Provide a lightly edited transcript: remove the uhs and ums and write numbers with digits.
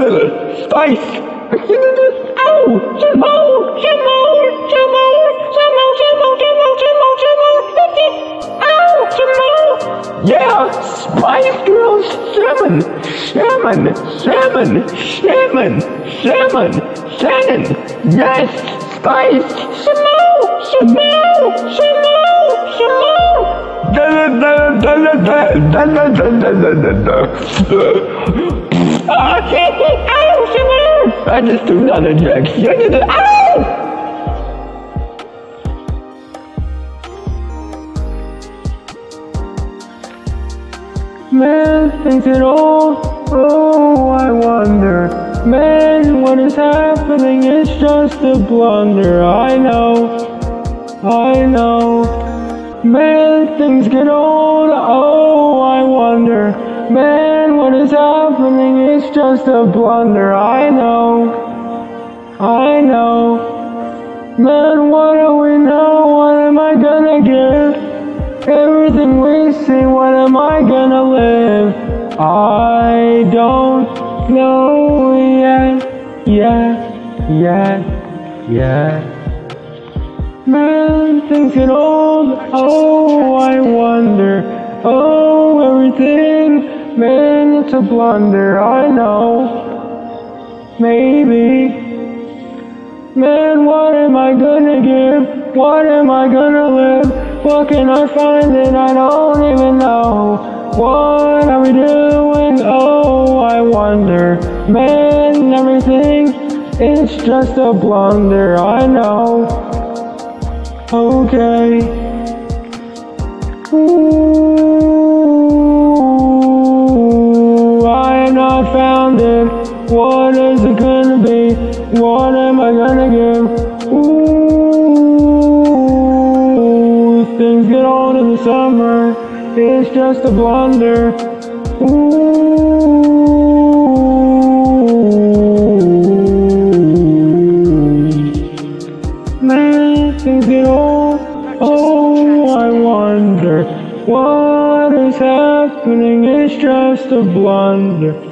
Spice! Ow! Some more! Ow! Some more! Yeah! Spice Girls! Salmon! Yes! Spice! Some more! I just threw another drink. Ow! Man thinks it all. Oh, I wonder. Man, what is happening? It's just a blunder. I know. Man, things get old. Oh, I wonder. Man, what is happening? It's just a blunder. I know. Man, what do we know? What am I gonna give? Everything we see, what am I gonna live? I don't know yet. Man, things get old. Oh, I wonder. Oh, everything. Man, it's a blunder. I know. Maybe. Man, what am I gonna give? What am I gonna live? What can I find that I don't even know? What are we doing? Oh, I wonder. Man, everything, it's just a blunder. I know. Okay. Ooh, I have not found it. What is it gonna be? What am I gonna give? Ooh, things get old in the summer. It's just a blunder. Man, things get old. Oh, I wonder what is happening. It's just a blunder.